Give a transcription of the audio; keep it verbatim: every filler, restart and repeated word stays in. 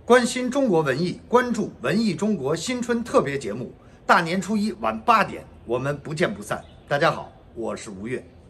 关心中国文艺，关注文艺中国新春特别节目，大年初一晚八点，我们不见不散。大家好，我是吴越。